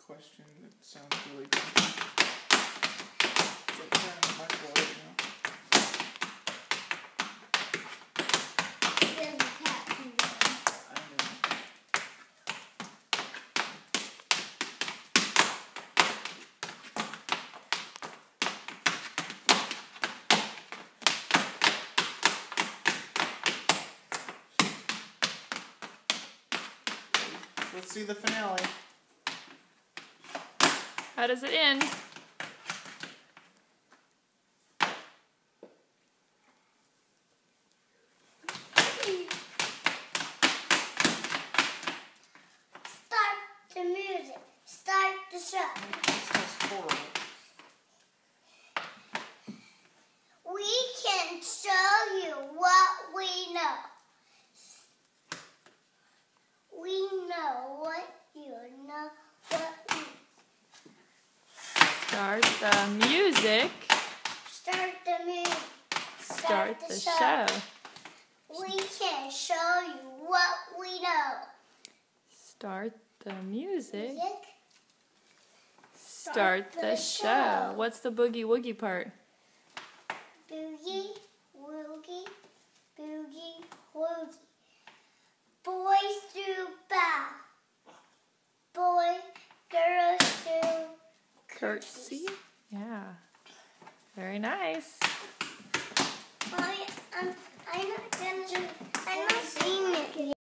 question that sounds really good. It's like turning the Michael right now. There's a cat in there. I know. Let's see the finale. How does it end? Start the music. Start the show. This sounds horrible. We can show you what we know. We know what you know. What we Start the music. Start the music. Start the show. We can show you what we know. Start the music. Music. Start the show. What's the boogie woogie part? Boogie, woogie, boogie, woogie. Boys do bow. Girls do Curtsy. Yeah. Very nice. I'm not gonna